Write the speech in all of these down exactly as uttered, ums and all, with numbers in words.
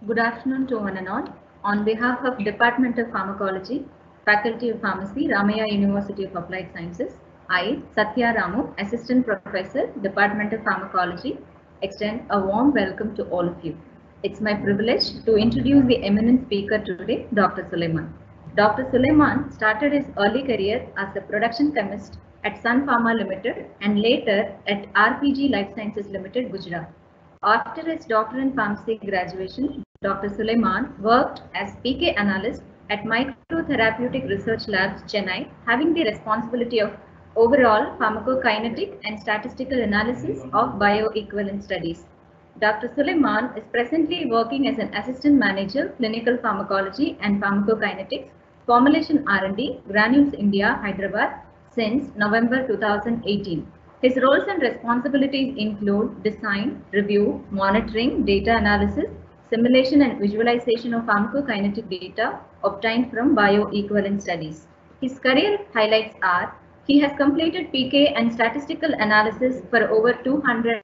Good afternoon to one and all. On behalf of Department of Pharmacology, Faculty of Pharmacy, Ramaya University of Applied Sciences, I, Satya Ramu, Assistant Professor, Department of Pharmacology, extend a warm welcome to all of you. It's my privilege to introduce the eminent speaker today, Doctor Suleiman. Doctor Suleiman started his early career as a production chemist at Sun Pharma Limited and later at R P G Life Sciences Limited, Gujarat. After his doctor in pharmacy graduation, Doctor Suleiman worked as P K analyst at Microtherapeutic Research Labs, Chennai, having the responsibility of overall pharmacokinetic and statistical analysis of bioequivalent studies. Doctor Suleiman is presently working as an assistant manager, clinical pharmacology and pharmacokinetics, formulation R and D, Granules India, Hyderabad, since November two thousand eighteen. His roles and responsibilities include design, review, monitoring, data analysis, simulation and visualization of pharmacokinetic data obtained from bioequivalent studies. His career highlights are: he has completed P K and statistical analysis for over two hundred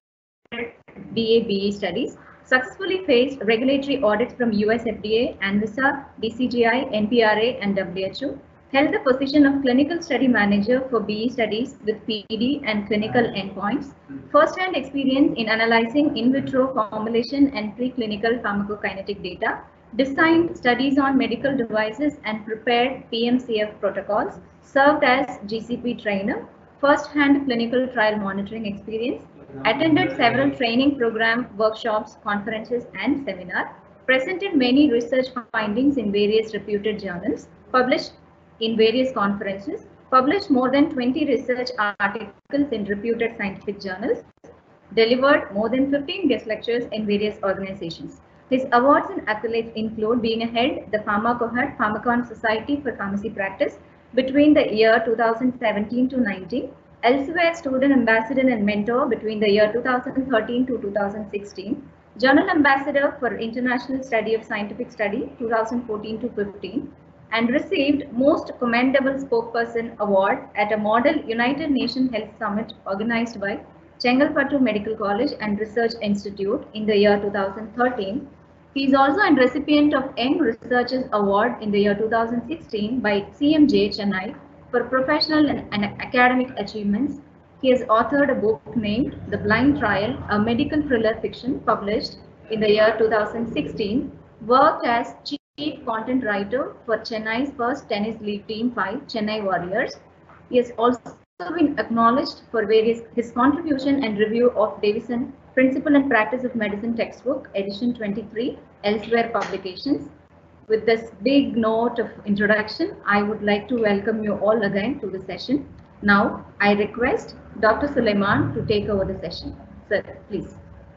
B A B E studies, successfully faced regulatory audits from U S F D A, ANVISA, B C G I, N P R A and W H O, held the position of clinical study manager for B E studies with P D and clinical endpoints, first-hand experience in analyzing in vitro formulation and preclinical pharmacokinetic data, designed studies on medical devices and prepared P M C F protocols, served as G C P trainer, first-hand clinical trial monitoring experience, attended several training program, workshops, conferences and seminars, presented many research findings in various reputed journals, published in various conferences, published more than twenty research articles in reputed scientific journals, delivered more than fifteen guest lectures in various organizations. His awards and accolades include being a head the PharmacoHead Pharmacon Society for Pharmacy Practice between the year two thousand seventeen to nineteen, elsewhere student ambassador and mentor between the year two thousand thirteen to two thousand sixteen, journal ambassador for International Study of Scientific Study two thousand fourteen to fifteen, and received Most Commendable Spokesperson Award at a Model United Nations Health Summit organized by Chengalpattu Medical College and Research Institute in the year two thousand thirteen. He is also a recipient of Young Researchers Award in the year two thousand sixteen by C M J Chennai for professional and academic achievements. He has authored a book named The Blind Trial, a medical thriller fiction published in the year two thousand sixteen, worked as chief content writer for Chennai's first tennis league team five, Chennai Warriors. He has also been acknowledged for various his contribution and review of Davison Principle and Practice of Medicine textbook, edition twenty-three, elsewhere publications. With this big note of introduction, I would like to welcome you all again to the session. Now, I request Doctor Suleiman to take over the session. Sir, please.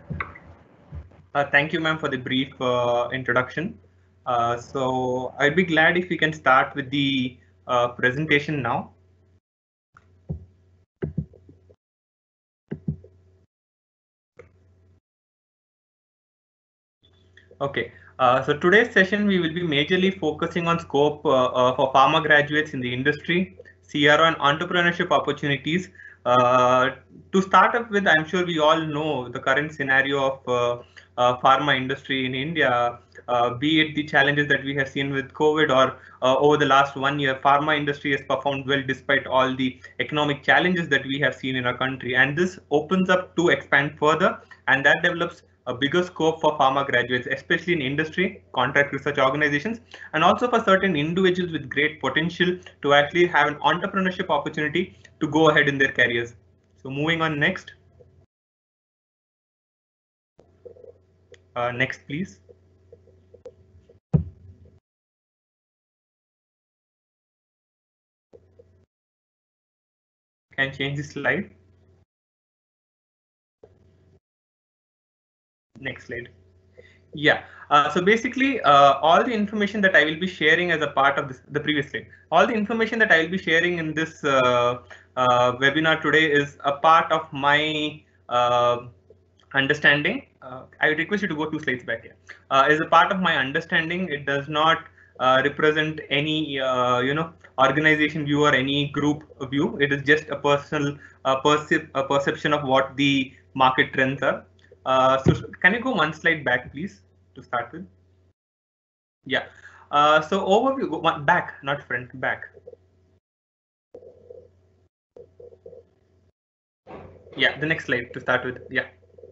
Uh, thank you, ma'am, for the brief uh, introduction. Uh, so I'd be glad if we can start with the uh, presentation now. Okay, uh, so today's session we will be majorly focusing on scope uh, uh, for pharma graduates in the industry, C R O and entrepreneurship opportunities. Uh, to start up with, I'm sure we all know the current scenario of uh, uh, pharma industry in India, uh, be it the challenges that we have seen with COVID or uh, over the last one year, pharma industry has performed well despite all the economic challenges that we have seen in our country. And this opens up to expand further, and that develops a bigger scope for pharma graduates, especially in industry, contract research organizations, and also for certain individuals with great potential to actually have an entrepreneurship opportunity to go ahead in their careers. So moving on next. Uh, next, please. Can change the slide. Next slide. Yeah, uh, so basically uh, all the information that I will be sharing as a part of this, the previous slide, all the information that I will be sharing in this uh, uh, webinar today is a part of my uh, understanding. Uh, I would request you to go two slides back here. Uh, as a part of my understanding, it does not uh, represent any uh, you know organization view or any group view. It is just a personal uh, percep a perception of what the market trends are. Uh, so can you go one slide back, please, to start with? Yeah. Uh, so overview, go one, back, not front, back. Yeah, the next slide to start with. Yeah.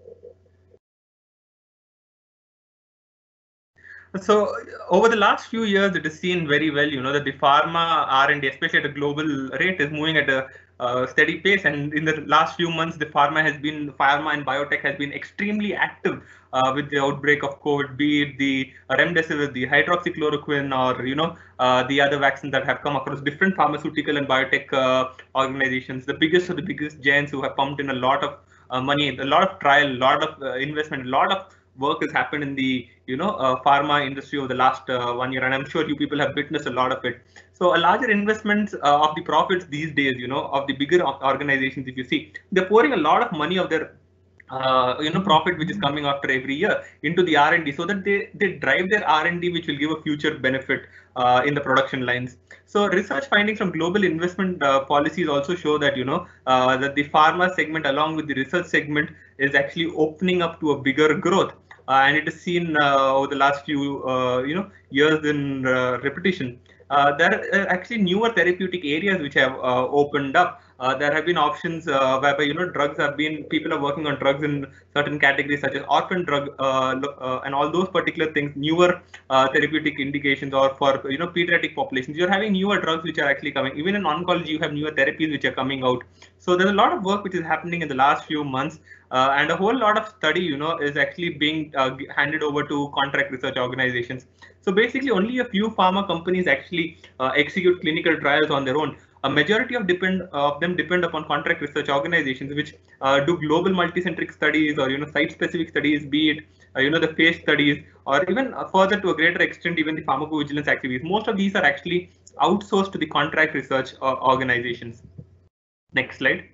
So over the last few years, it is seen very well, you know, that the pharma R and D, especially at a global rate, is moving at a uh, steady pace. And in the last few months, the pharma has been, pharma and biotech has been extremely active uh, with the outbreak of COVID, be it the remdesivir, the hydroxychloroquine, or you know, uh, the other vaccines that have come across different pharmaceutical and biotech uh, organizations. The biggest of the biggest giants who have pumped in a lot of uh, money, a lot of trial, a lot of uh, investment, a lot of work has happened in the you know uh, pharma industry over the last uh, one year, and I'm sure you people have witnessed a lot of it. So a larger investments uh, of the profits these days, you know, of the bigger organizations, if you see, they're pouring a lot of money of their uh, you know profit which is coming after every year into the R and D, so that they they drive their R and D, which will give a future benefit uh, in the production lines. So research findings from global investment uh, policies also show that you know uh, that the pharma segment along with the research segment is actually opening up to a bigger growth. Uh, and it is seen uh, over the last few uh, you know years in uh, repetition. Uh, there are actually newer therapeutic areas which have uh, opened up. Uh, there have been options uh, whereby you know drugs have been people are working on drugs in certain categories such as orphan drug uh, uh, and all those particular things, newer uh, therapeutic indications, or for you know pediatric populations. You're having newer drugs which are actually coming. Even in oncology, you have newer therapies which are coming out. So there's a lot of work which is happening in the last few months. Uh, and a whole lot of study, you know, is actually being uh, handed over to contract research organizations. So basically, only a few pharma companies actually uh, execute clinical trials on their own. A majority of depend of them depend upon contract research organizations, which uh, do global multicentric studies, or you know site-specific studies, be it uh, you know the phase studies, or even uh, further to a greater extent, even the pharmacovigilance activities. Most of these are actually outsourced to the contract research uh, organizations. Next slide.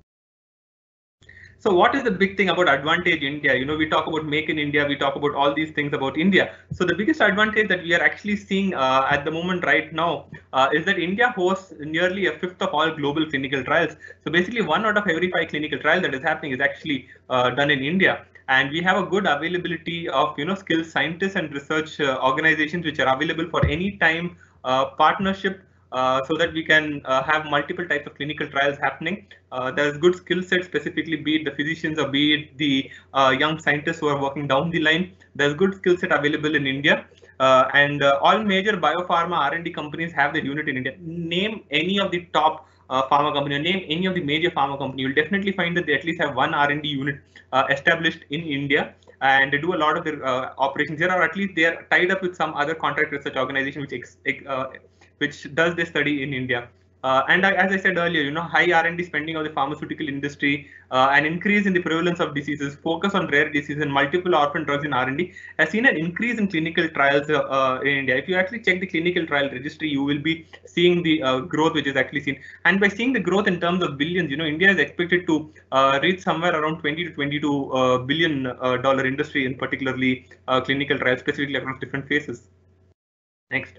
So what is the big thing about advantage India? You know, we talk about make in India, we talk about all these things about India. So the biggest advantage that we are actually seeing uh, at the moment right now uh, is that India hosts nearly a fifth of all global clinical trials. So basically one out of every five clinical trials that is happening is actually uh, done in India. And we have a good availability of, you know, skilled scientists and research uh, organizations which are available for any time uh, partnership, uh, so that we can uh, have multiple types of clinical trials happening. Uh, there's good skill set, specifically be it the physicians or be it the uh, young scientists who are working down the line. There's good skill set available in India. Uh, and uh, all major biopharma R and D companies have their unit in India. Name any of the top uh, pharma company, name any of the major pharma company, you'll definitely find that they at least have one R and D unit uh, established in India, and they do a lot of their uh, operations here, or at least they are tied up with some other contract research organization which ex, uh, which does this study in India. Uh, and I, as I said earlier, you know, high R and D spending of the pharmaceutical industry, uh, an increase in the prevalence of diseases, focus on rare diseases, and multiple orphan drugs in R and D has seen an increase in clinical trials uh, uh, in India. If you actually check the clinical trial registry, you will be seeing the uh, growth which is actually seen. And by seeing the growth in terms of billions, you know, India is expected to uh, reach somewhere around twenty to twenty-two uh, billion uh, dollar industry in particularly uh, clinical trials, specifically across different phases. Next.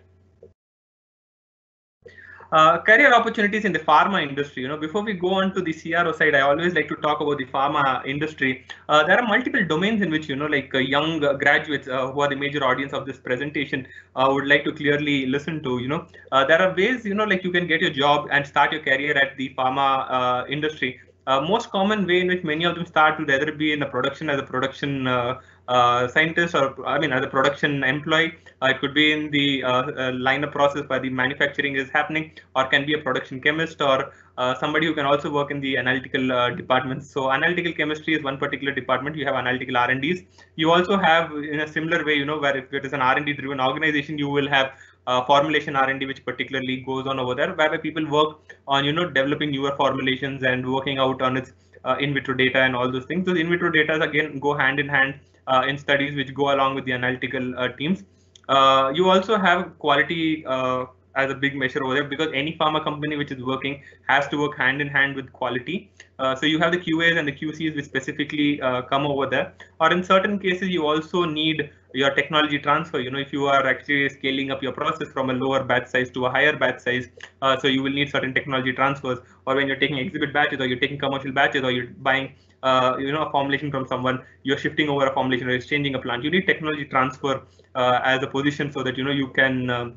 Uh, career opportunities in the pharma industry. You know, before we go on to the C R O side, I always like to talk about the pharma industry. Uh, there are multiple domains in which, you know, like uh, young uh, graduates uh, who are the major audience of this presentation uh, would like to clearly listen to. You know, uh, there are ways, you know, like you can get your job and start your career at the pharma uh, industry. Uh, most common way in which many of them start would either be in a production as a production uh, uh, scientist, or I mean as a production employee. Uh, it could be in the uh, uh, line of process where the manufacturing is happening, or can be a production chemist, or uh, somebody who can also work in the analytical uh, departments. So analytical chemistry is one particular department. You have analytical R and Ds. You also have, in a similar way, you know, where if it is an R and D driven organization, you will have uh, formulation R and D, which particularly goes on over there, where people work on, you know, developing newer formulations and working out on its uh, in vitro data and all those things. Those in vitro data again go hand in hand uh, in studies which go along with the analytical uh, teams. Uh, you also have quality uh, as a big measure over there, because any pharma company which is working has to work hand in hand with quality. Uh, so you have the Q As and the Q Cs which specifically uh, come over there, or in certain cases you also need your technology transfer. You know, if you are actually scaling up your process from a lower batch size to a higher batch size, uh, so you will need certain technology transfers. Or when you're taking exhibit batches, or you're taking commercial batches, or you're buying uh, you know, a formulation from someone, you're shifting over a formulation or exchanging a plant, you need technology transfer uh, as a position, so that you know you can um,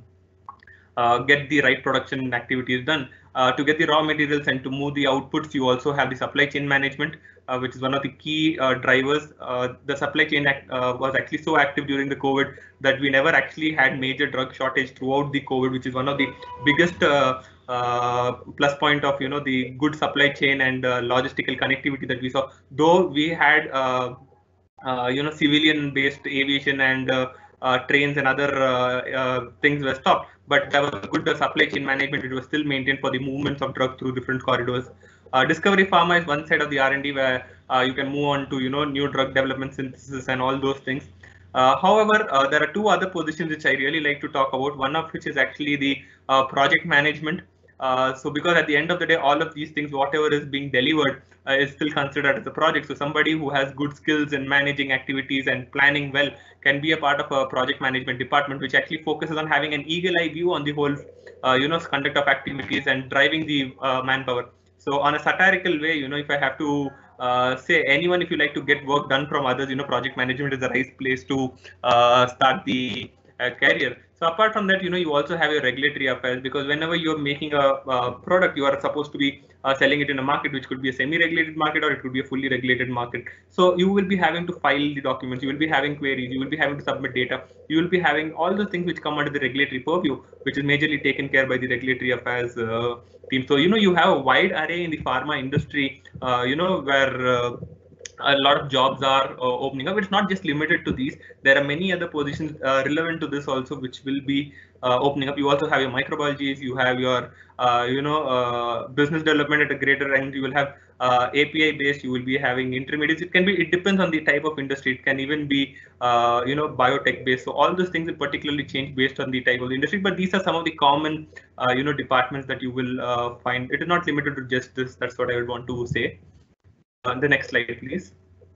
uh, get the right production activities done. Uh, to get the raw materials and to move the outputs, you also have the supply chain management, uh, which is one of the key uh, drivers. Uh, the supply chain act, uh, was actually so active during the COVID that we never actually had major drug shortage throughout the COVID, which is one of the biggest uh, uh, plus point of you know the good supply chain and uh, logistical connectivity that we saw. Though we had uh, uh, you know civilian-based aviation and uh, uh, trains and other uh, uh, things were stopped, but there was good uh, supply chain management. It was still maintained for the movements of drugs through different corridors. Uh, Discovery Pharma is one side of the R and D where uh, you can move on to you know new drug development, synthesis, and all those things. Uh, however, uh, there are two other positions which I really like to talk about. One of which is actually the uh, project management. Uh, so because at the end of the day, all of these things, whatever is being delivered, uh, is still considered as a project. So somebody who has good skills in managing activities and planning well can be a part of a project management department, which actually focuses on having an eagle eye view on the whole, uh, you know, conduct of activities and driving the uh, manpower. So on a satirical way, you know, if I have to uh, say anyone, if you like to get work done from others, you know, project management is the right place to uh, start the uh, career. So apart from that, you know, you also have your regulatory affairs, because whenever you're making a, a product, you are supposed to be uh, selling it in a market, which could be a semi-regulated market or it could be a fully regulated market. So you will be having to file the documents, you will be having queries, you will be having to submit data, you will be having all those things which come under the regulatory purview, which is majorly taken care by the regulatory affairs uh, team. So, you know, you have a wide array in the pharma industry, uh, you know, where uh, a lot of jobs are uh, opening up. It's not just limited to these. There are many other positions uh, relevant to this also, which will be uh, opening up. You also have your microbiologies, you have your, uh, you know, uh, business development at a greater end. You will have uh, A P I based, you will be having intermediates. It can be, it depends on the type of industry. It can even be, uh, you know, biotech based. So all those things will particularly change based on the type of the industry. But these are some of the common, uh, you know, departments that you will uh, find. It is not limited to just this. That's what I would want to say. Uh, the next slide, please.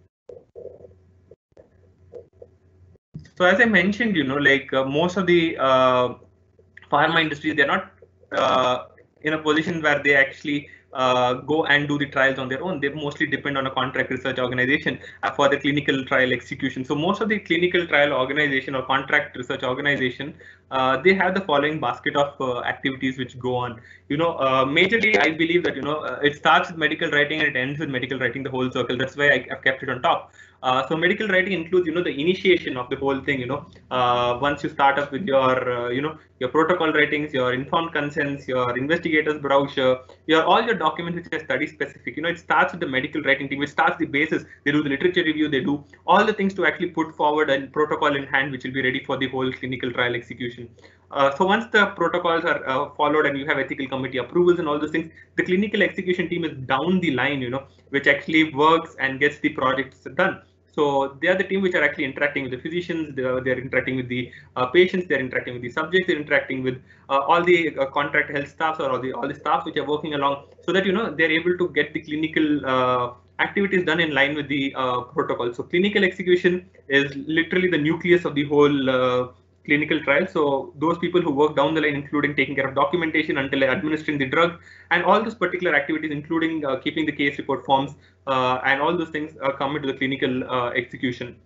So as I mentioned, you know, like uh, most of the uh, pharma industry, they're not uh, in a position where they actually uh, go and do the trials on their own. They mostly depend on a contract research organization uh, for the clinical trial execution. So most of the clinical trial organization or contract research organization, uh, they have the following basket of uh, activities which go on. You know, uh, majorly, I believe that, you know, uh, it starts with medical writing and it ends with medical writing, the whole circle. That's why I, I've kept it on top. Uh, so medical writing includes, you know, the initiation of the whole thing, you know, uh, once you start up with your, uh, you know, your protocol writings, your informed consents, your investigator's brochure, your all your documents which are study specific. You know, it starts with the medical writing team, which starts the basis. They do the literature review, they do all the things to actually put forward a protocol in hand, which will be ready for the whole clinical trial execution. Uh, so once the protocols are uh, followed and you have ethical committee approvals and all those things, the clinical execution team is down the line, you know, which actually works and gets the projects done. So they are the team which are actually interacting with the physicians, they're, they're interacting with the uh, patients, they're interacting with the subjects, they're interacting with uh, all the uh, contract health staffs or all the all the staffs which are working along, so that, you know, they're able to get the clinical uh, activities done in line with the uh, protocol. So clinical execution is literally the nucleus of the whole uh, clinical trial. So those people who work down the line, including taking care of documentation until administering the drug, and all those particular activities, including uh, keeping the case report forms, uh, and all those things uh, come into the clinical uh, execution.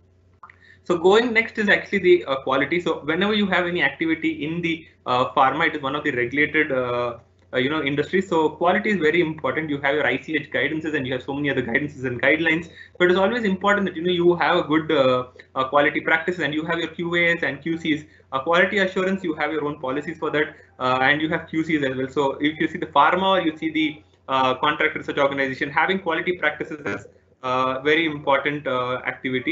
So going next is actually the uh, quality. So whenever you have any activity in the uh, pharma, it is one of the regulated uh, uh, you know, industry. So quality is very important. You have your I C H guidances and you have so many other guidances and guidelines. But it is always important that, you know, you have a good uh, uh, quality practices and you have your Q As and Q Cs. Uh, quality assurance, you have your own policies for that, uh, and you have Q Cs as well. So if you see the pharma, you see the uh, contract research organization, having quality practices is uh, very important uh, activity.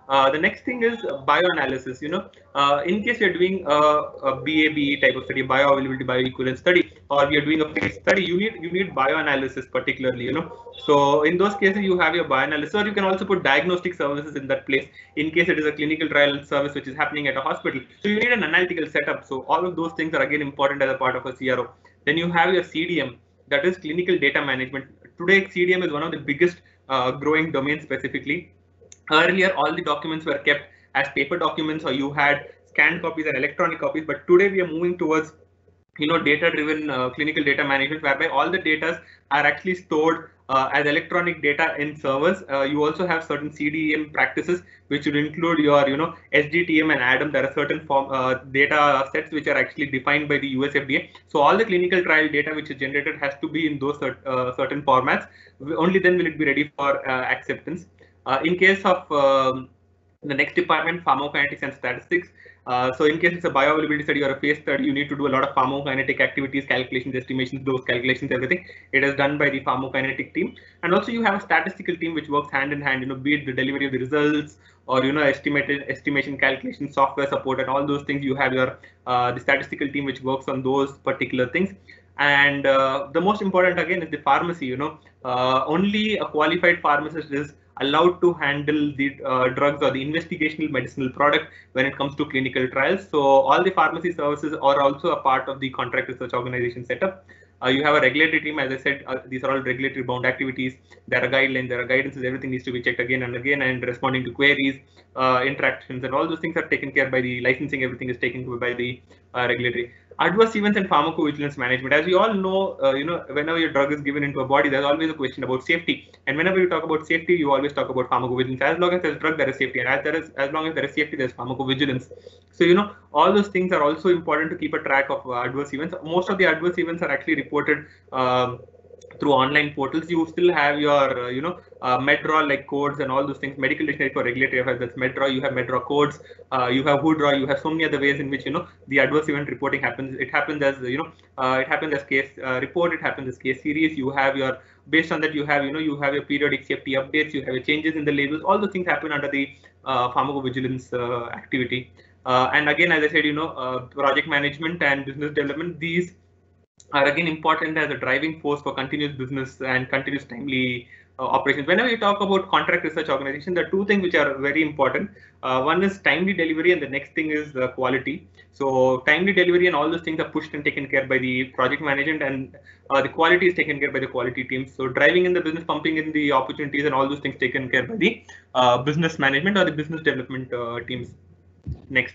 Uh, the next thing is bioanalysis. You know, uh, in case you're doing a, a B A B E type of study, bioavailability, bioequivalence study, or you're doing a phase study, you need you need bioanalysis particularly. You know, so in those cases you have your bioanalysis, or you can also put diagnostic services in that place in case it is a clinical trial service which is happening at a hospital. So you need an analytical setup. So all of those things are again important as a part of a C R O. Then you have your C D M, that is clinical data management. Today C D M is one of the biggest uh, growing domains specifically. Earlier, all the documents were kept as paper documents, or you had scanned copies and electronic copies. But today we are moving towards, you know, data-driven uh, clinical data management, whereby all the data are actually stored uh, as electronic data in servers. Uh, you also have certain C D M practices, which would include your, you know, S D T M and A D A M. There are certain form uh, data sets which are actually defined by the U S F D A. So all the clinical trial data which is generated has to be in those uh, certain formats. Only then will it be ready for uh, acceptance. Uh, in case of um, the next department, pharmacokinetics and statistics. Uh, so in case it's a bioavailability study or a phase study, you need to do a lot of pharmacokinetic activities, calculations, estimations, those calculations, everything. It is done by the pharmacokinetic team. And also you have a statistical team which works hand in hand, you know, be it the delivery of the results or, you know, estimated estimation, calculation, software support, and all those things. You have your uh, the statistical team which works on those particular things. And uh, the most important again is the pharmacy. You know, uh, only a qualified pharmacist is allowed to handle the uh, drugs or the investigational medicinal product when it comes to clinical trials. So all the pharmacy services are also a part of the contract research organization setup. Uh, you have a regulatory team, as I said, uh, these are all regulatory bound activities. There are guidelines, there are guidances, everything needs to be checked again and again, and responding to queries, uh, interactions, and all those things are taken care by the licensing, everything is taken care by the uh, regulatory. Adverse events and pharmacovigilance management. As we all know, uh, you know, whenever your drug is given into a body, there's always a question about safety. And whenever you talk about safety, you always talk about pharmacovigilance. As long as there's drug, there is safety, and as there is, as long as there is safety, there's pharmacovigilance. So you know, all those things are also important to keep a track of uh, adverse events. Most of the adverse events are actually reported um, through online portals. You still have your, uh, you know, uh, MedDraw like codes and all those things. Medical Dictionary for Regulatory Affairs, that's MedDraw. You have MedDraw codes. Uh, you have WhoDraw. You have so many other ways in which, you know, the adverse event reporting happens. It happens as, you know, uh, it happens as case uh, report. It happens as case series. You have your, based on that, you have, you know, you have your periodic safety updates. You have your changes in the labels. All those things happen under the uh, pharmacovigilance uh, activity. Uh, and again, as I said, you know, uh, project management and business development, these are again important as a driving force for continuous business and continuous timely uh, operations. Whenever you talk about contract research organization, there are two things which are very important. Uh, one is timely delivery, and the next thing is uh, quality. So timely delivery and all those things are pushed and taken care by the project management, and uh, the quality is taken care by the quality teams. So driving in the business, pumping in the opportunities, and all those things taken care by the uh, business management or the business development uh, teams. Next.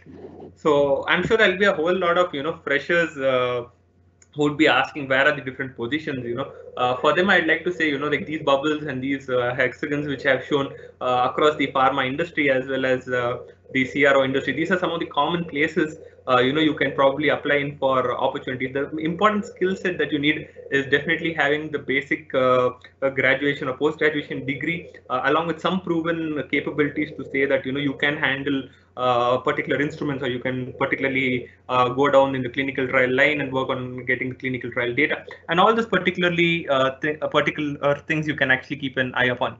So I'm sure there'll be a whole lot of, you know, freshers uh, who would be asking where are the different positions. You know, uh, for them I'd like to say, you know, like these bubbles and these uh, hexagons which have shown uh, across the pharma industry as well as uh, the C R O industry, these are some of the common places uh, you know, you can probably apply in for opportunities. The important skill set that you need is definitely having the basic uh, graduation or post-graduation degree uh, along with some proven capabilities to say that, you know, you can handle uh, particular instruments, or you can particularly uh, go down in the clinical trial line and work on getting clinical trial data, and all this particularly uh, th particular things you can actually keep an eye upon.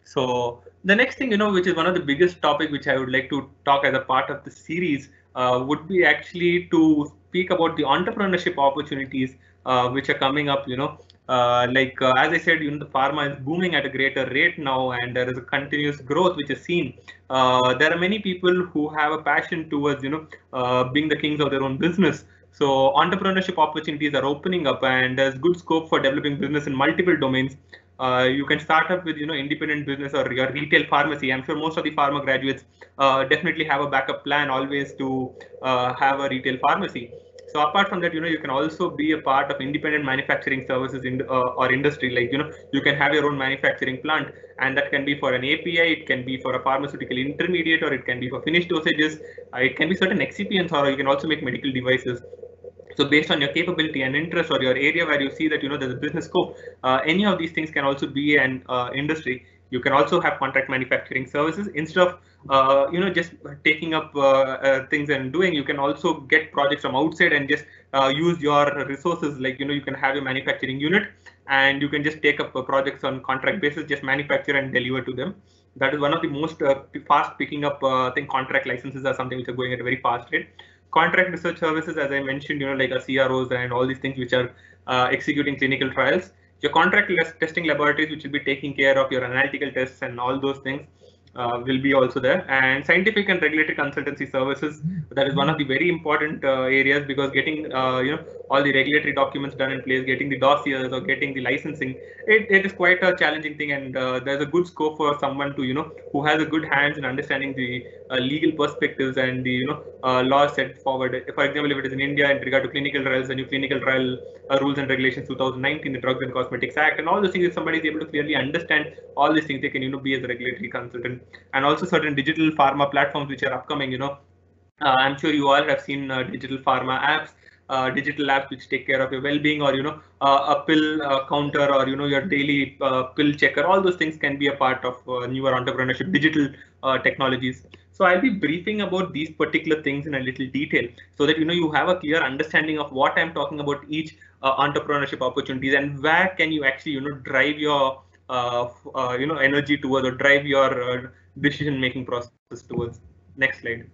So the next thing, you know, which is one of the biggest topic which I would like to talk as a part of the series uh, would be actually to speak about the entrepreneurship opportunities uh, which are coming up. You know, uh, like uh, as I said, you know, the pharma is booming at a greater rate now, and there is a continuous growth which is seen. Uh, there are many people who have a passion towards, you know, uh, being the kings of their own business. So entrepreneurship opportunities are opening up, and there's good scope for developing business in multiple domains. Uh, you can start up with, you know, independent business or your retail pharmacy. I'm sure most of the pharma graduates uh, definitely have a backup plan always to uh, have a retail pharmacy. So apart from that, you know, you can also be a part of independent manufacturing services in uh, or industry. Like, you know, you can have your own manufacturing plant, and that can be for an A P I, it can be for a pharmaceutical intermediate, or it can be for finished dosages. Uh, it can be certain excipients, or you can also make medical devices. So based on your capability and interest or your area where you see that, you know, there's a business scope, uh, any of these things can also be an uh, industry. You can also have contract manufacturing services instead of, uh, you know, just taking up uh, uh, things and doing. You can also get projects from outside and just uh, use your resources. Like, you know, you can have a manufacturing unit and you can just take up uh, projects on contract basis, just manufacture and deliver to them. That is one of the most uh, fast picking up. Uh, I think contract licenses are something which are going at a very fast rate. Contract research services, as I mentioned, you know, like a C R Os and all these things which are uh, executing clinical trials. Your contract testing laboratories, which will be taking care of your analytical tests and all those things, uh, will be also there. And scientific and regulatory consultancy services, that is one of the very important uh, areas, because getting uh, you know all the regulatory documents done in place, getting the dossiers or getting the licensing, it, it is quite a challenging thing. And uh, there's a good scope for someone to you know who has a good hands in understanding the uh, legal perspectives and the you know uh, laws set forward. For example, if it is in India in regard to clinical trials, the new clinical trial uh, rules and regulations two thousand nineteen, the Drugs and Cosmetics Act, and all those things, if somebody is able to clearly understand all these things, they can you know be as a regulatory consultant. And also certain digital pharma platforms which are upcoming, you know uh, I'm sure you all have seen uh, digital pharma apps, uh, digital apps which take care of your well-being, or you know uh, a pill uh, counter, or you know your daily uh, pill checker. All those things can be a part of uh, newer entrepreneurship digital uh, technologies. So I'll be briefing about these particular things in a little detail, so that you know you have a clear understanding of what I'm talking about, each uh, entrepreneurship opportunities, and where can you actually you know drive your uh, uh, you know energy towards, or drive your uh, decision making process towards. Next slide.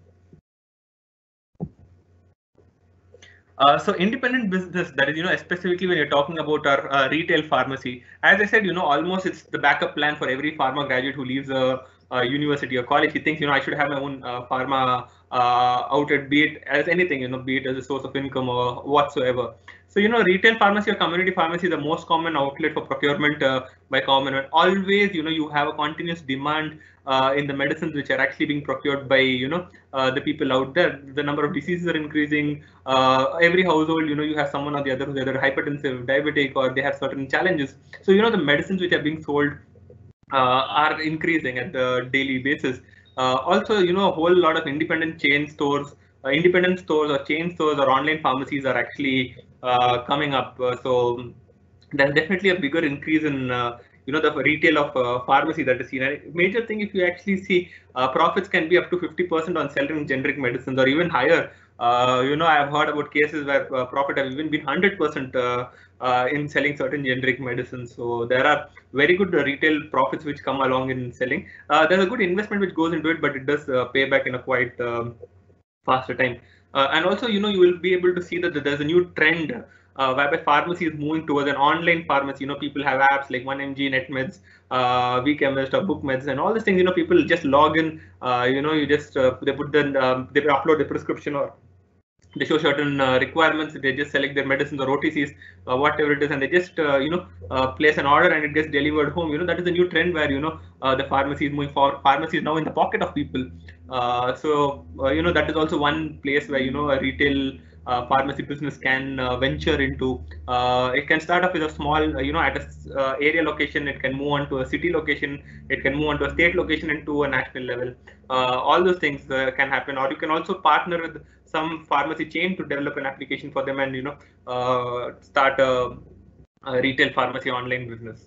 Uh, so independent business, that is, you know, specifically when you're talking about our uh, retail pharmacy, as I said, you know, almost it's the backup plan for every pharma graduate who leaves a, a university or college. He thinks, you know, I should have my own uh, pharma uh, outlet, be it as anything, you know, be it as a source of income or whatsoever. So, you know, retail pharmacy or community pharmacy is the most common outlet for procurement uh, by common. Always, you know, you have a continuous demand uh, in the medicines which are actually being procured by, you know, uh, the people out there. The number of diseases are increasing. Uh, every household, you know, you have someone or the other who's either hypertensive, diabetic, or they have certain challenges. So, you know, the medicines which are being sold uh, are increasing at the daily basis. Uh, also, you know, a whole lot of independent chain stores, uh, independent stores or chain stores or online pharmacies are actually uh, coming up. Uh, so there's definitely a bigger increase in uh, you know the retail of uh, pharmacy that is seen. A major thing, if you actually see, uh, profits can be up to fifty percent on selling generic medicines, or even higher. Uh, you know, I've heard about cases where uh, profit have even been one hundred percent uh, uh, in selling certain generic medicines. So there are very good uh, retail profits which come along in selling. Uh, there's a good investment which goes into it, but it does uh, pay back in a quite um, faster time. Uh, and also, you know, you will be able to see that there's a new trend uh, whereby pharmacy is moving towards an online pharmacy. You know, people have apps like one M G, NetMeds, uh, WeChemist, or BookMeds, and all these things. You know, people just log in. Uh, you know, you just uh, they put the um, they upload the prescription, or they show certain uh, requirements. They just select their medicines or O T Cs, uh, whatever it is, and they just uh, you know uh, place an order and it gets delivered home. You know, that is the new trend where you know uh, the pharmacy is moving forward. Pharmacy is now in the pocket of people. Uh, so uh, you know that is also one place where you know a retail uh, pharmacy business can uh, venture into. Uh, it can start off with a small, uh, you know, at a uh, area location. It can move on to a city location. It can move on to a state location and to a national level. Uh, all those things uh, can happen. Or you can also partner with some pharmacy chain to develop an application for them, and you know uh, start a, a retail pharmacy online business.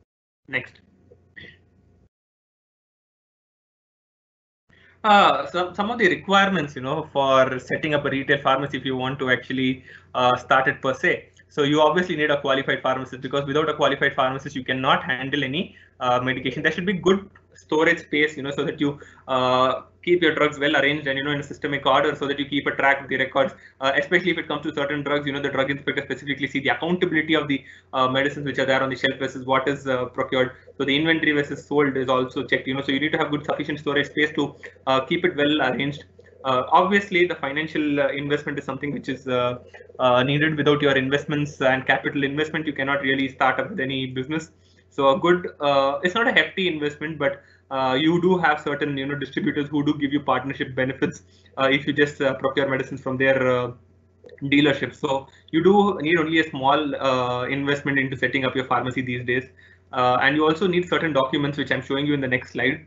Next. Uh, some, some of the requirements, you know, for setting up a retail pharmacy, if you want to actually uh, start it per se. So you obviously need a qualified pharmacist, because without a qualified pharmacist, you cannot handle any uh, medication. There should be good storage space, you know, so that you uh, keep your drugs well arranged and, you know, in a systemic order, so that you keep a track of the records, uh, especially if it comes to certain drugs. You know, the drug inspector specifically see the accountability of the uh, medicines which are there on the shelf versus what is uh, procured. So the inventory versus sold is also checked, you know, so you need to have good sufficient storage space to uh, keep it well arranged. Uh, obviously, the financial uh, investment is something which is uh, uh, needed. Without your investments and capital investment, you cannot really start up with any business. So a good, uh, it's not a hefty investment, but uh, you do have certain, you know, distributors who do give you partnership benefits uh, if you just uh, procure medicines from their uh, dealership. So you do need only a small uh, investment into setting up your pharmacy these days. Uh, and you also need certain documents, which I'm showing you in the next slide.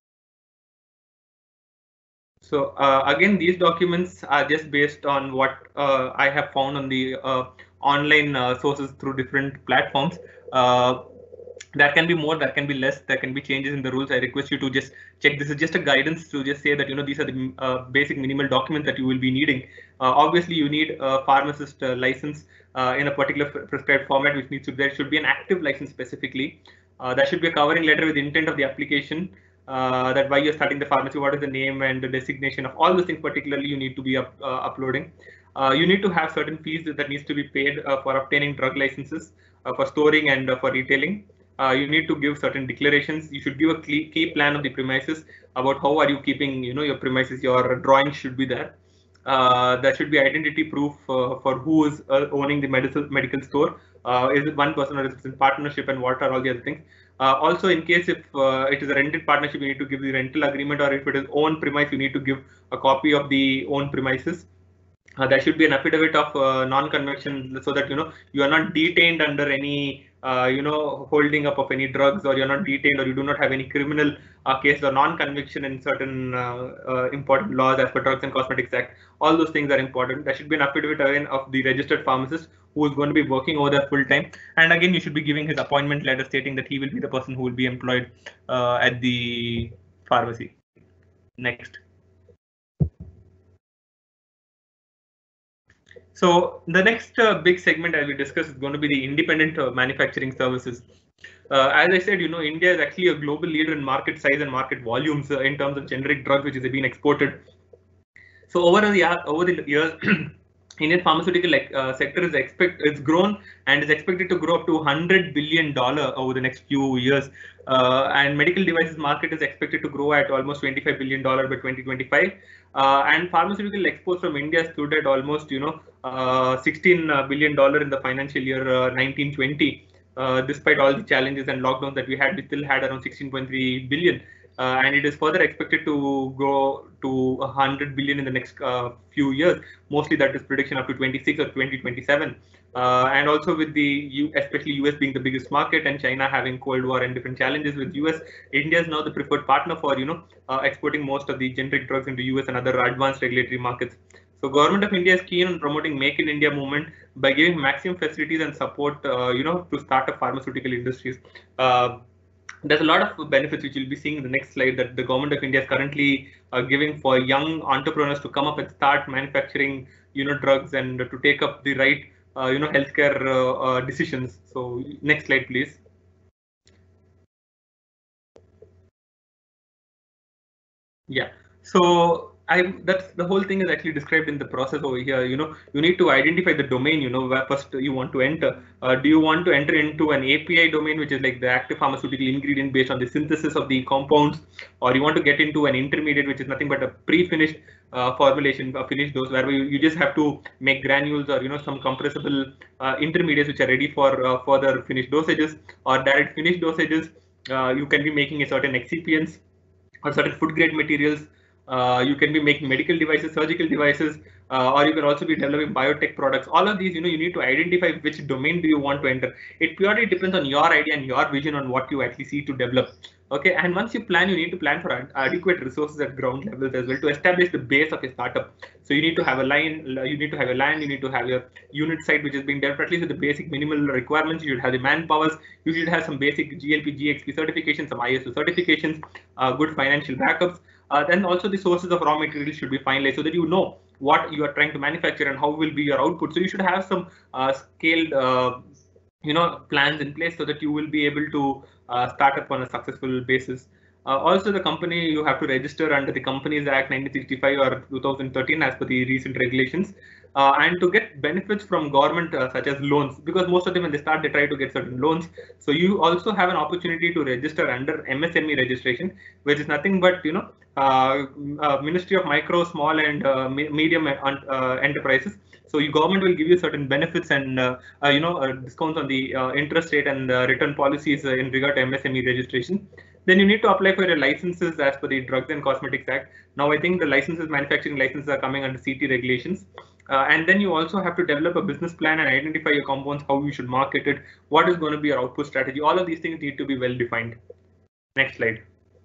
So uh, again, these documents are just based on what uh, I have found on the uh, online uh, sources through different platforms. Uh, There can be more, there can be less, there can be changes in the rules. I request you to just check. This is just a guidance to just say that, you know, these are the uh, basic minimal documents that you will be needing. Uh, obviously, you need a pharmacist uh, license uh, in a particular prescribed format, which needs to, there should be an active license specifically. Uh, there should be a covering letter with the intent of the application. uh, that why you're starting the pharmacy, what is the name and the designation of all those things particularly you need to be up, uh, uploading. Uh, you need to have certain fees that, that needs to be paid uh, for obtaining drug licenses, uh, for storing and uh, for retailing. Uh, you need to give certain declarations. You should give a key plan of the premises about how are you keeping, you know, your premises. Your drawings should be there. Uh, there should be identity proof uh, for who is uh, owning the medical medical store. Uh, is it one person or is it in partnership, and what are all the other things? Uh, also, in case if uh, it is a rented partnership, you need to give the rental agreement, or if it is own premise, you need to give a copy of the own premises. Uh, there should be an affidavit of uh, non-conviction, so that you know you are not detained under any uh, you know holding up of any drugs, or you're not detained, or you do not have any criminal uh, case or non-conviction in certain uh, uh, important laws as per Drugs and Cosmetics Act. All those things are important. There should be an affidavit again of the registered pharmacist who is going to be working over there full time, and again you should be giving his appointment letter stating that he will be the person who will be employed uh, at the pharmacy. Next. So the next uh, big segment as we discuss is going to be the independent uh, manufacturing services. Uh, as I said, you know, India is actually a global leader in market size and market volumes uh, in terms of generic drugs which is being exported. So over the over the years, Indian pharmaceutical like, uh, sector is expect it's grown and is expected to grow up to one hundred billion dollars over the next few years. Uh, and medical devices market is expected to grow at almost twenty-five billion dollars by twenty twenty-five. Uh, and pharmaceutical exports from India stood at almost, you know, uh, sixteen billion dollars in the financial year uh, nineteen twenty. Uh, despite all the challenges and lockdowns that we had, we still had around sixteen point three billion. Uh, and it is further expected to grow to one hundred billion in the next uh, few years. Mostly that is prediction up to twenty-six or twenty twenty-seven. Uh, and also with the, U especially U S being the biggest market and China having Cold War and different challenges with U S, India is now the preferred partner for, you know, uh, exporting most of the generic drugs into U S and other advanced regulatory markets. So government of India is keen on promoting Make in India movement by giving maximum facilities and support, uh, you know, to start up pharmaceutical industries. Uh, There's a lot of benefits which you'll be seeing in the next slide that the government of India is currently uh, giving for young entrepreneurs to come up and start manufacturing, you know, drugs and to take up the right, uh, you know, healthcare uh, uh, decisions. So next slide, please. Yeah. So I, that's the whole thing is actually described in the process over here. You know, you need to identify the domain, you know, where first you want to enter. Uh, do you want to enter into an A P I domain, which is like the active pharmaceutical ingredient based on the synthesis of the compounds, or you want to get into an intermediate, which is nothing but a pre-finished uh, formulation, a finished dose, where you, you just have to make granules or, you know, some compressible uh, intermediates which are ready for uh, further finished dosages, or direct finished dosages. Uh, you can be making a certain excipients or certain food grade materials. Uh, you can be making medical devices, surgical devices, uh, or you can also be developing biotech products. All of these, you know, you need to identify which domain do you want to enter. It purely depends on your idea and your vision on what you actually see to develop. Okay, and once you plan, you need to plan for ad adequate resources at ground levels as well to establish the base of a startup. So you need to have a line, you need to have a land, you need to have your unit site which is being developed at least with the basic minimal requirements. You should have the manpowers, you should have some basic G L P, G X P certifications, some I S O certifications, uh, good financial backups. Uh, then also the sources of raw materials should be finalized so that you know what you are trying to manufacture and how will be your output. So you should have some uh, scaled, uh, you know, plans in place so that you will be able to uh, start up on a successful basis. Uh, also, the company, you have to register under the Companies Act nineteen sixty-five or two thousand thirteen as per the recent regulations, uh, and to get benefits from government uh, such as loans, because most of them when they start, they try to get certain loans. So you also have an opportunity to register under M S M E registration, which is nothing but, you know, uh, uh, Ministry of Micro, Small and uh, Medium uh, Enterprises. So your government will give you certain benefits and uh, uh, you know uh, discounts on the uh, interest rate and uh, return policies uh, in regard to M S M E registration. Then you need to apply for your licenses as per the Drugs and Cosmetics Act. Now I think the licenses, manufacturing licenses are coming under C T regulations. Uh, and then you also have to develop a business plan and identify your compounds, how you should market it, what is going to be your output strategy. All of these things need to be well defined. Next slide.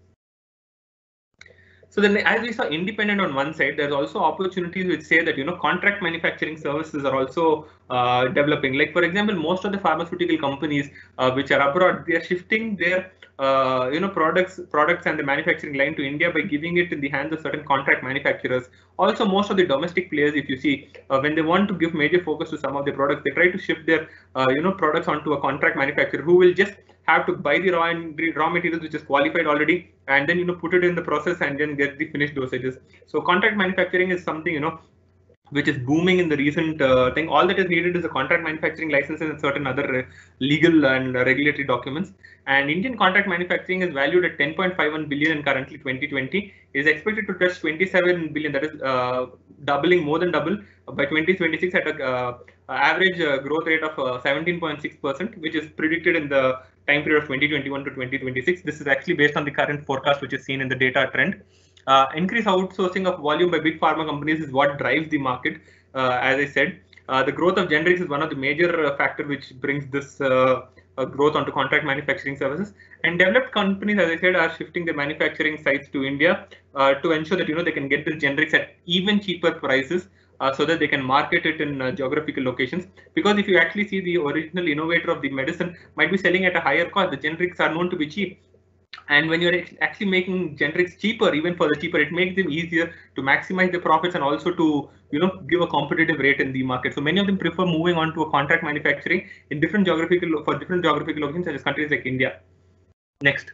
So then, as we saw independent on one side, there's also opportunities which say that, you know, contract manufacturing services are also uh, developing. Like, for example, most of the pharmaceutical companies uh, which are abroad, they are shifting their uh, you know, products, products and the manufacturing line to India by giving it in the hands of certain contract manufacturers. Also, most of the domestic players, if you see, uh, when they want to give major focus to some of their products, they try to shift their, uh, you know, products onto a contract manufacturer who will just have to buy the raw and raw materials which is qualified already, and then, you know, put it in the process and then get the finished dosages. So contract manufacturing is something, you know, which is booming in the recent uh, thing. All that is needed is a contract manufacturing license and certain other uh, legal and uh, regulatory documents. And Indian contract manufacturing is valued at ten point five one billion in currently twenty twenty. Is expected to touch twenty-seven billion. That is uh, doubling, more than double by twenty twenty-six at a uh, average uh, growth rate of uh, seventeen point six percent, which is predicted in the time period of twenty twenty-one to twenty twenty-six. This is actually based on the current forecast, which is seen in the data trend. Uh, increased outsourcing of volume by big pharma companies is what drives the market. Uh, as I said, uh, the growth of generics is one of the major uh, factor which brings this uh, uh, growth onto contract manufacturing services. And developed companies, as I said, are shifting their manufacturing sites to India uh, to ensure that, you know, they can get the generics at even cheaper prices. Uh, so that they can market it in uh, geographical locations. Because if you actually see, the original innovator of the medicine might be selling at a higher cost. The generics are known to be cheap. And when you're actually making generics cheaper, even for the cheaper, it makes them easier to maximize the profits and also to, you know, give a competitive rate in the market. So many of them prefer moving on to a contract manufacturing in different geographical, for different geographical locations, such as countries like India. Next.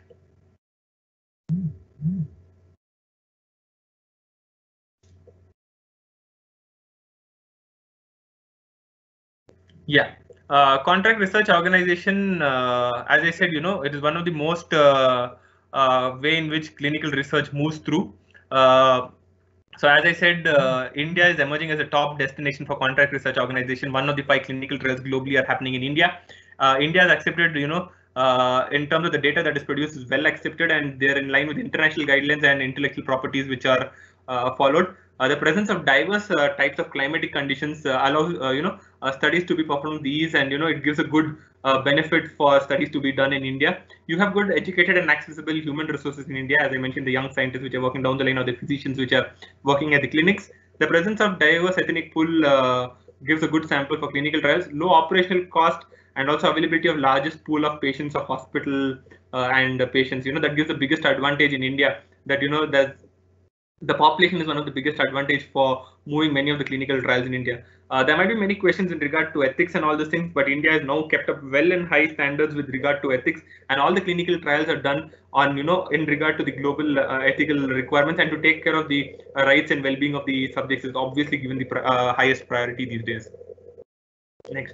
Yeah. Uh, contract research organization, uh, as I said, you know, it is one of the most uh, uh, way in which clinical research moves through. Uh, so as I said, uh, India is emerging as a top destination for contract research organization. One of the five clinical trials globally are happening in India. Uh, India has accepted, you know, uh, in terms of the data that is produced is well accepted, and they're in line with international guidelines and intellectual properties which are uh, followed. Uh, the presence of diverse uh, types of climatic conditions uh, allows, uh, you know, uh, studies to be performed these, and, you know, it gives a good uh, benefit for studies to be done in India. You have good educated and accessible human resources in India, as I mentioned, the young scientists which are working down the line, or the physicians which are working at the clinics. The presence of diverse ethnic pool uh, gives a good sample for clinical trials. Low operational cost and also availability of largest pool of patients of hospital uh, and uh, patients, you know, that gives the biggest advantage in India, that, you know, that the population is one of the biggest advantage for moving many of the clinical trials in India. Uh, there might be many questions in regard to ethics and all these things, but India has now kept up well in high standards with regard to ethics, and all the clinical trials are done on, you know, in regard to the global uh, ethical requirements, and to take care of the uh, rights and well-being of the subjects is obviously given the uh, highest priority these days. Next.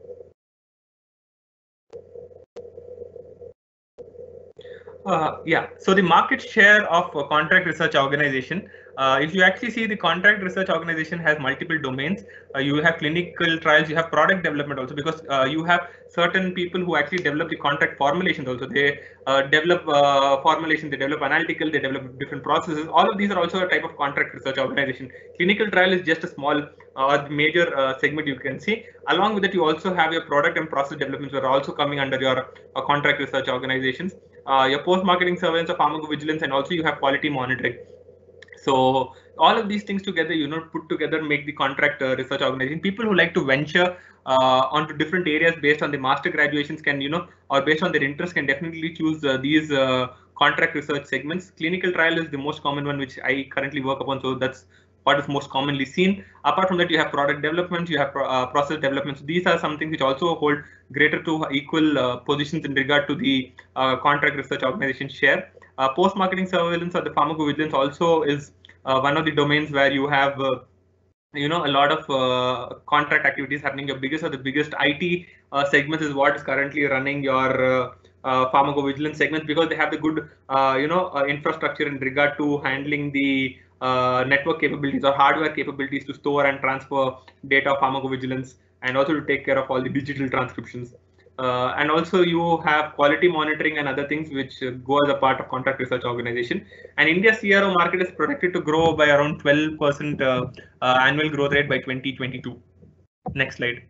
Uh, yeah, so the market share of a contract research organization, uh, if you actually see, the contract research organization has multiple domains. Uh, you have clinical trials, you have product development also, because uh, you have certain people who actually develop the contract formulations also. They uh, develop uh, formulation, they develop analytical, they develop different processes. All of these are also a type of contract research organization. Clinical trial is just a small or uh, major uh, segment you can see. Along with that, you also have your product and process developments that are also coming under your uh, contract research organizations. Uh, your post-marketing surveillance of pharmacovigilance, and also you have quality monitoring. So all of these things together, you know, put together make the contract uh, research organization. People who like to venture uh, onto different areas based on the master graduations can, you know, or based on their interest, can definitely choose uh, these uh, contract research segments. Clinical trial is the most common one, which I currently work upon. So that's what is most commonly seen. Apart from that, you have product development, you have uh, process development. So these are something which also hold greater to equal uh, positions in regard to the uh, contract research organization share. Uh, post-marketing surveillance or the pharmacovigilance also is uh, one of the domains where you have, uh, you know, a lot of uh, contract activities happening. Your biggest or the biggest I T uh, segments is what is currently running your uh, uh, pharmacovigilance segments, because they have the good, uh, you know, uh, infrastructure in regard to handling the uh, network capabilities or hardware capabilities to store and transfer data of pharmacovigilance, and also to take care of all the digital transcriptions. Uh, and also you have quality monitoring and other things which uh, go as a part of contract research organization. And India C R O market is projected to grow by around twelve percent uh, uh, annual growth rate by twenty twenty-two. Next slide.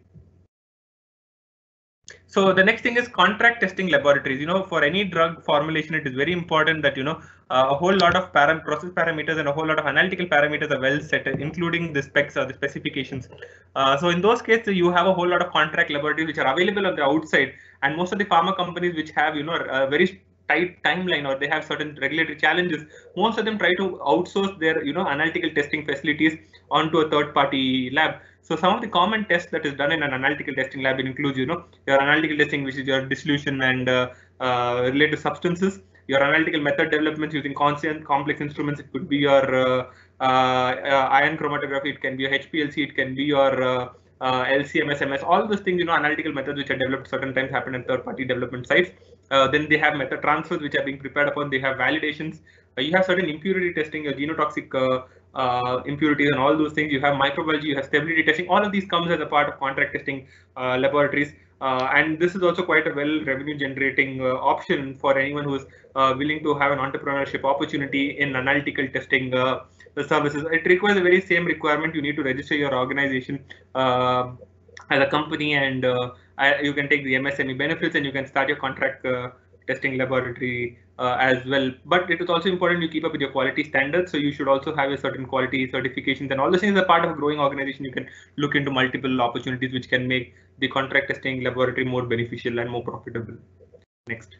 So the next thing is contract testing laboratories. You know, for any drug formulation, it is very important that, you know, uh, a whole lot of param process parameters and a whole lot of analytical parameters are well set, including the specs or the specifications. Uh, so in those cases, you have a whole lot of contract laboratories which are available on the outside, and most of the pharma companies which have, you know, uh, very tight timeline or they have certain regulatory challenges, most of them try to outsource their, you know, analytical testing facilities onto a third party lab. So some of the common tests that is done in an analytical testing lab includes, you know, your analytical testing, which is your dissolution and uh, uh, related substances, your analytical method development using constant complex instruments. It could be your uh, uh, uh, ion chromatography, it can be your H P L C, it can be your uh, uh, L C M S, M S, all those things, you know, analytical methods which are developed certain times happen in third party development sites. Uh, then they have method transfers which are being prepared upon. They have validations. Uh, you have certain impurity testing, your genotoxic uh, uh, impurities and all those things. You have microbiology, you have stability testing. All of these comes as a part of contract testing uh, laboratories. Uh, and this is also quite a well revenue generating uh, option for anyone who is uh, willing to have an entrepreneurship opportunity in analytical testing uh, the services. It requires the very same requirement. You need to register your organization uh, as a company, and uh, you can take the M S M E benefits and you can start your contract uh, testing laboratory uh, as well. But it is also important you keep up with your quality standards. So you should also have a certain quality certifications and all those things. As a part of a growing organization, you can look into multiple opportunities which can make the contract testing laboratory more beneficial and more profitable. Next.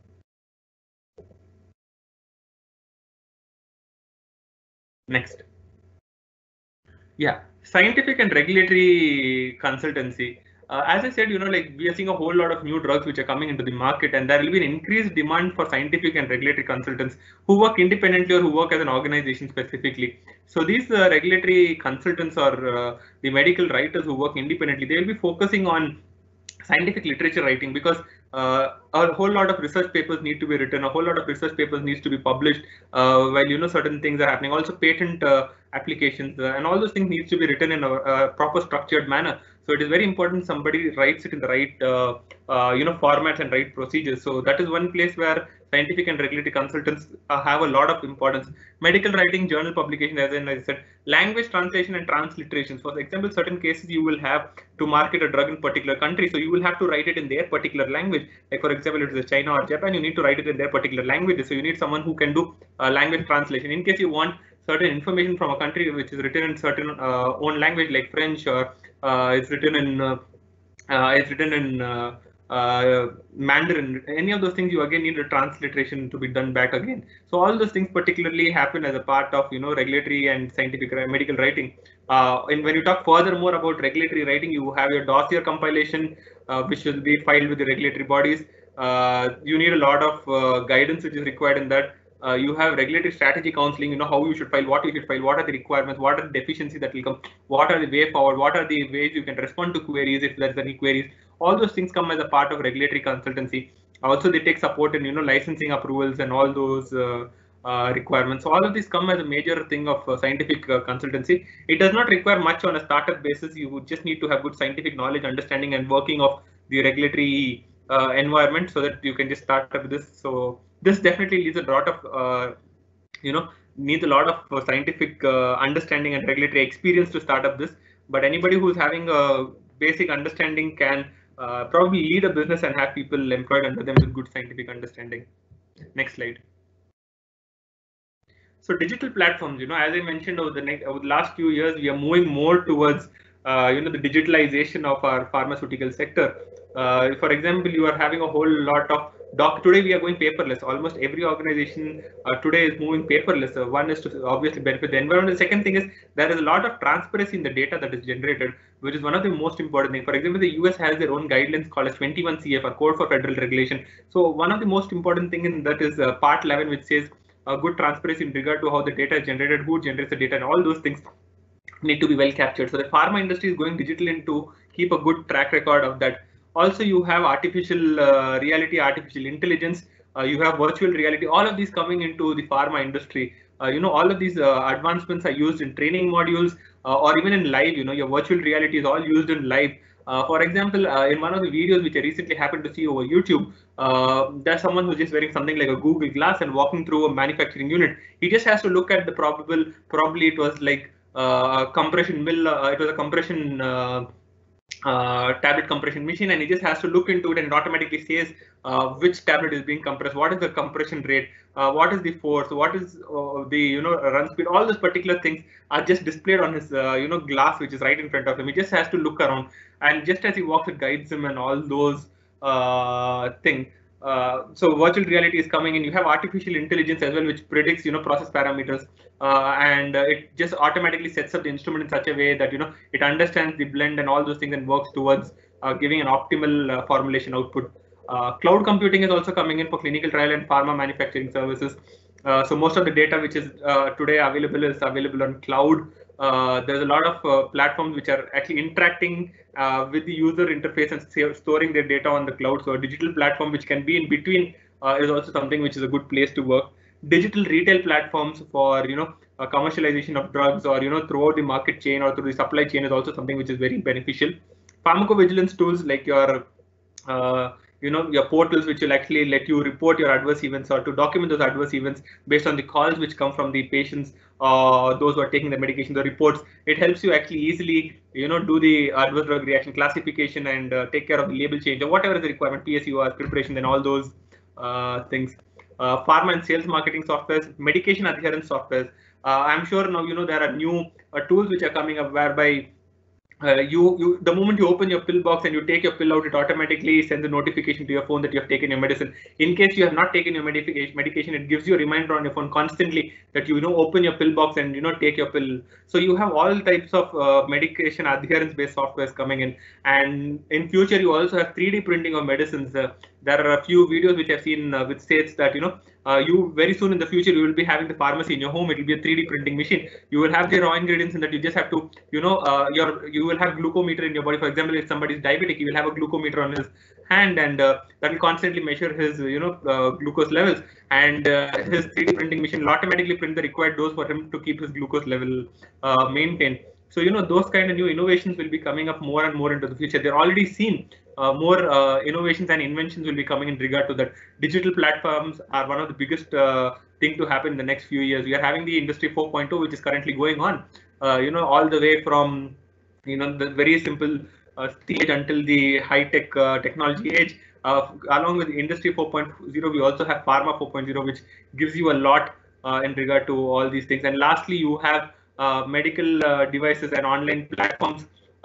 Next. Yeah, scientific and regulatory consultancy. Uh, as I said, you know, like we are seeing a whole lot of new drugs which are coming into the market, and there will be an increased demand for scientific and regulatory consultants who work independently or who work as an organization specifically. So these uh, regulatory consultants or uh, the medical writers who work independently, they will be focusing on scientific literature writing, because uh, a whole lot of research papers need to be written, a whole lot of research papers needs to be published uh, while, you know, certain things are happening. Also patent uh, applications uh, and all those things needs to be written in a, a proper structured manner. So it is very important somebody writes it in the right, uh, uh, you know, formats and right procedures. So that is one place where scientific and regulatory consultants uh, have a lot of importance. Medical writing, journal publication, as I said, language translation and transliteration. For example, certain cases you will have to market a drug in particular country, so you will have to write it in their particular language. Like for example, if it's China or Japan, you need to write it in their particular languages. So you need someone who can do uh, language translation. In case you want certain information from a country which is written in certain uh, own language, like French, or uh, it's written in uh, uh, it's written in uh, uh, Mandarin, any of those things, you again need a transliteration to be done back again. So all those things particularly happen as a part of, you know, regulatory and scientific medical writing. Uh, and when you talk furthermore about regulatory writing, you have your dossier compilation, uh, which will be filed with the regulatory bodies. Uh, you need a lot of uh, guidance which is required in that. Uh, you have regulatory strategy counseling, you know, how you should file, what you should file, what are the requirements, what are the deficiencies that will come, what are the way forward, what are the ways you can respond to queries if there's any queries. All those things come as a part of regulatory consultancy. Also, they take support in, you know, licensing approvals and all those uh, uh, requirements. So all of these come as a major thing of uh, scientific uh, consultancy. It does not require much on a startup basis. You would just need to have good scientific knowledge, understanding, and working of the regulatory uh, environment so that you can just start up with this. So this definitely needs a lot of, uh, you know, needs a lot of uh, scientific uh, understanding and regulatory experience to start up this. But anybody who's having a basic understanding can uh, probably lead a business and have people employed under them with good scientific understanding. Next slide. So digital platforms, you know, as I mentioned, over the next, over the last few years, we are moving more towards, uh, you know, the digitalization of our pharmaceutical sector. Uh, for example, you are having a whole lot of doc. Today we are going paperless. Almost every organization uh, today is moving paperless. Uh, one is to obviously benefit the environment. The second thing is there is a lot of transparency in the data that is generated, which is one of the most important things. For example, the U S has their own guidelines called as twenty-one C F R, Code for Federal Regulation. So one of the most important things in that is uh, Part eleven, which says a good transparency in regard to how the data is generated, who generates the data, and all those things need to be well captured. So the pharma industry is going digital in to keep a good track record of that. Also, you have artificial uh, reality, artificial intelligence, uh, you have virtual reality, all of these coming into the pharma industry. Uh, you know, all of these uh, advancements are used in training modules uh, or even in live. You know, your virtual reality is all used in live. Uh, for example, uh, in one of the videos which I recently happened to see over YouTube, uh, there's someone who's just wearing something like a Google Glass and walking through a manufacturing unit. He just has to look at the probable, probably it was like uh, compression mill, uh, it was a compression uh, uh, tablet compression machine, and he just has to look into it and it automatically says uh, which tablet is being compressed, what is the compression rate, uh, what is the force, what is uh, the, you know, run speed. All those particular things are just displayed on his uh, you know, glass which is right in front of him. He just has to look around, and just as he walks, it guides him and all those uh, things. uh, so virtual reality is coming in. You have artificial intelligence as well, which predicts, you know, process parameters, uh, and uh, it just automatically sets up the instrument in such a way that, you know, it understands the blend and all those things and works towards uh, giving an optimal uh, formulation output. Uh, cloud computing is also coming in for clinical trial and pharma manufacturing services. Uh, so most of the data which is uh, today available is available on cloud. Uh, there's a lot of uh, platforms which are actually interacting uh, with the user interface and storing their data on the cloud. So a digital platform which can be in between uh, is also something which is a good place to work. Digital retail platforms for, you know, uh, commercialization of drugs, or, you know, throughout the market chain or through the supply chain is also something which is very beneficial. Pharmacovigilance tools like your uh, you know, your portals which will actually let you report your adverse events or to document those adverse events based on the calls which come from the patients, uh, those who are taking the medication, the reports. It helps you actually easily, you know, do the adverse drug reaction classification and uh, take care of the label change or whatever is the requirement, P S U R preparation and all those uh, things. Uh, pharma and sales marketing softwares, medication adherence softwares. Uh, I'm sure now, you know, there are new uh, tools which are coming up whereby Uh, you, you, the moment you open your pill box and you take your pill out, it automatically sends a notification to your phone that you have taken your medicine. In case you have not taken your medication, medication, it gives you a reminder on your phone constantly that you, you know, open your pill box and, you know, take your pill. So you have all types of uh, medication adherence-based softwares coming in, and in future you also have three D printing of medicines. Uh, there are a few videos which I've seen uh, which states that, you know, uh, you very soon in the future you will be having the pharmacy in your home. It will be a three D printing machine. You will have the raw ingredients in that. You just have to, you know, uh, your you will have glucometer in your body. For example, if somebody is diabetic, you will have a glucometer on his hand, and uh, that will constantly measure his, you know, uh, glucose levels, and uh, his three D printing machine will automatically print the required dose for him to keep his glucose level uh, maintained. So, you know, those kind of new innovations will be coming up more and more into the future. They're already seen. Uh, more uh, innovations and inventions will be coming in regard to that. Digital platforms are one of the biggest uh, thing to happen in the next few years. We are having the Industry four point oh, which is currently going on, uh, you know, all the way from, you know, the very simple uh, stage until the high-tech uh, technology age. Uh, along with Industry four point oh, we also have Pharma four point oh, which gives you a lot uh, in regard to all these things. And lastly, you have uh, medical uh, devices and online platforms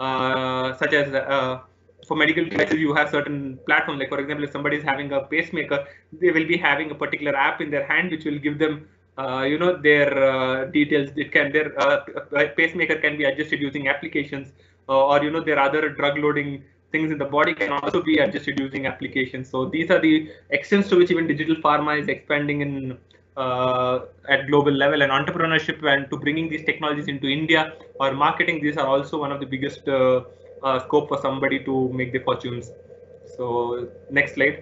uh, such as uh, for medical devices, you have certain platforms. Like, for example, if somebody is having a pacemaker, they will be having a particular app in their hand which will give them, uh, you know, their uh, details. It can their uh, pacemaker can be adjusted using applications, uh, or, you know, their other drug loading things in the body can also be adjusted using applications. So these are the extents to which even digital pharma is expanding in uh, at global level, and entrepreneurship and to bringing these technologies into India or marketing. These are also one of the biggest uh, Uh, scope for somebody to make their fortunes. So next slide.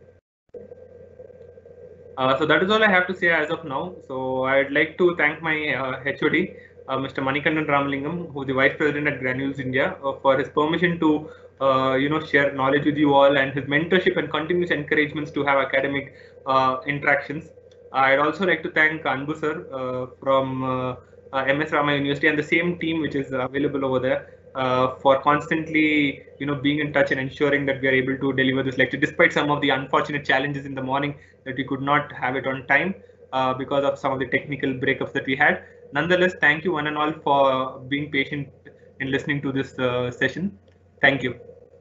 Uh, so that is all I have to say as of now. So I'd like to thank my uh, H O D, uh, Mister Manikandan Ramalingam, who is the Vice President at Granules India, uh, for his permission to uh, you know, share knowledge with you all, and his mentorship and continuous encouragements to have academic uh, interactions. I'd also like to thank Anbu sir uh, from uh, uh, M S Rama University and the same team which is available over there. Uh, for constantly, you know, being in touch and ensuring that we are able to deliver this lecture, despite some of the unfortunate challenges in the morning that we could not have it on time uh, because of some of the technical breakups that we had. Nonetheless, thank you one and all for being patient in listening to this uh, session. Thank you.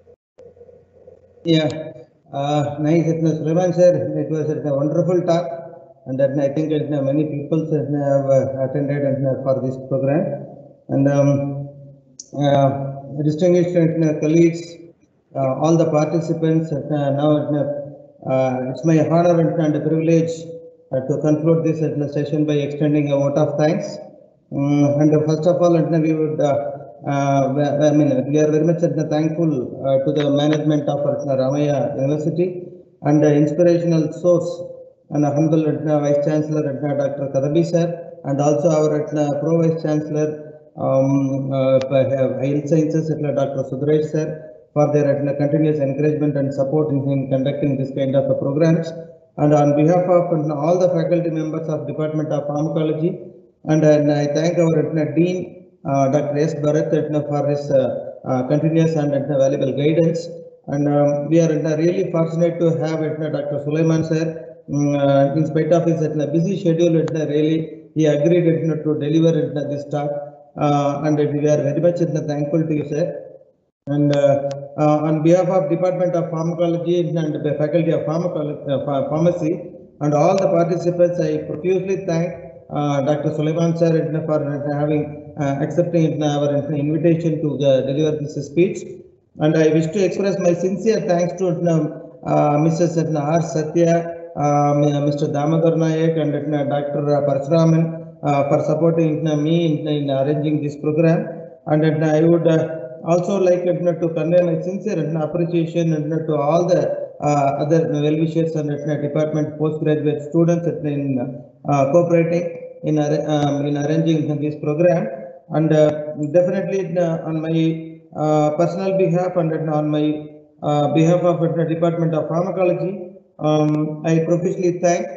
Yeah, uh, nice, Sulaiman sir. It was a wonderful talk, and uh, I think uh, many people have uh, attended uh, for this program. And um, Uh, distinguished uh, colleagues, uh, all the participants, uh, now uh, it's my honor and privilege uh, to conclude this uh, session by extending a vote of thanks. Um, and uh, first of all, uh, we would, uh, uh, I mean, we are very much uh, thankful uh, to the management of uh, Ramaya University and the inspirational source and uh, humble uh, Vice Chancellor uh, Doctor Kadabi sir, and also our uh, Pro Vice Chancellor Um, uh, Health Sciences, Doctor Sudaresh sir, for their uh, continuous encouragement and support in, in conducting this kind of uh, programs. And on behalf of uh, all the faculty members of Department of Pharmacology, and, uh, and I thank our uh, Dean, uh, Doctor S. Bharat, uh, for his uh, uh, continuous and uh, valuable guidance. And um, we are uh, really fortunate to have uh, Doctor Sulaiman sir. Um, uh, in spite of his uh, busy schedule, uh, really he agreed uh, to deliver uh, this talk. Uh, and we are very much thankful to you, sir. And uh, uh, on behalf of Department of Pharmacology and the Faculty of Pharmacology, uh, Pharmacy and all the participants, I profusely thank uh, Doctor Sulaiman sir for having uh, accepting our invitation to uh, deliver this speech. And I wish to express my sincere thanks to uh, Missus R. Satya, uh, Mister Damodar Nayak, and uh, Doctor Parshuraman uh, for supporting uh, me in, in arranging this program. And uh, I would uh, also like uh, to convey my sincere uh, appreciation uh, to all the uh, other well-wishers and uh, department postgraduate students in uh, cooperating in, um, in arranging this program. And uh, definitely uh, on my uh, personal behalf and uh, on my uh, behalf of the Department of Pharmacology, um, I profusely thank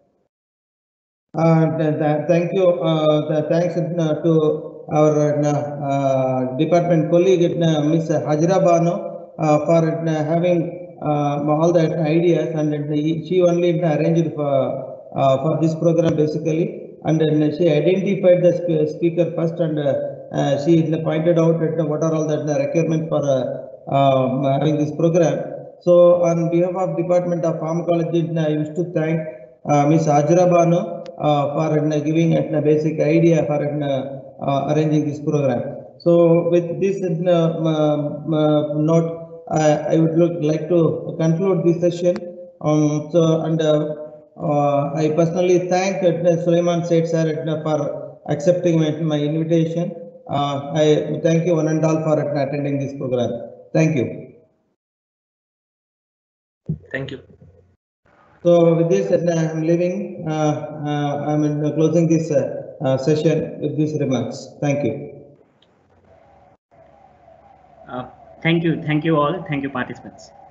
uh, th th thank you uh, the thanks uh, to our uh, uh, department colleague uh, Miss Hajra Bano uh, for uh, having uh, all the ideas, and uh, she only arranged for uh, for this program basically, and then she identified the sp speaker first, and uh, uh, she pointed out uh, what are all the requirements for uh, um, having this program. So on behalf of Department of Pharmacology, I wish to thank uh, Miss Hajra Bano uh, for uh, giving a basic idea for uh, uh, arranging this program. So with this uh, uh, note, uh, I would look, like to conclude this session. Um, so and uh, uh, I personally thank uh, Sulaiman Said sir uh, for accepting my, my invitation. Uh, I thank you one and all for uh, attending this program. Thank you. Thank you. So with this, uh, I'm leaving. Uh, uh, I'm uh, closing this uh, uh, session with these remarks. Thank you. Uh, thank you. Thank you all. Thank you, participants.